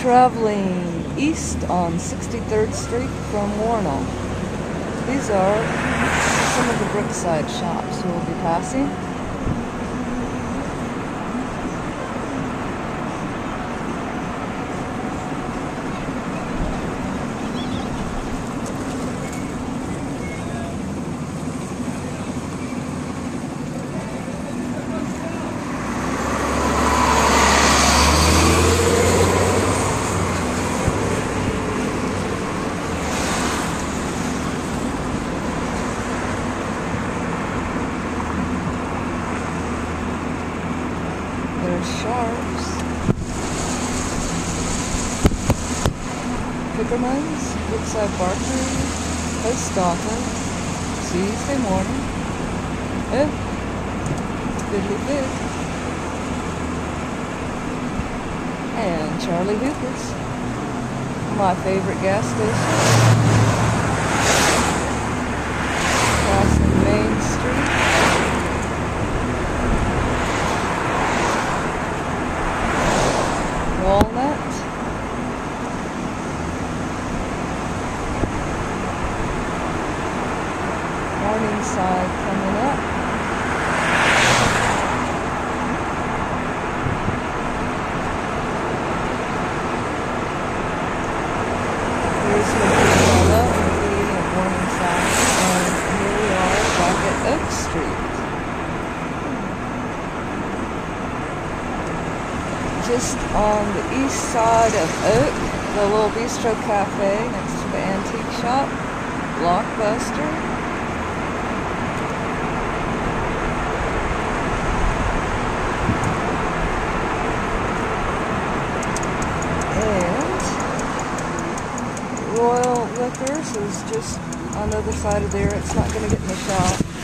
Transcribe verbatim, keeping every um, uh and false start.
traveling east on sixty-third Street from Warnell. These are some of the Brookside shops we'll be passing. There's Sharps, Pickerman's, Brookside Barker, Post Office, Tuesday morning, oh, Fiddly Fig, and Charlie Hooper's, my favorite gas station, crossing Main Street. Walnut, Morningside coming up, here's Mckeely at Morningside, and here we are back at Oak Street. Just on the east side of Oak, the little bistro cafe next to the antique shop, Blockbuster. And Royal Liquors is just on the other side of there. It's not going to get in the shop.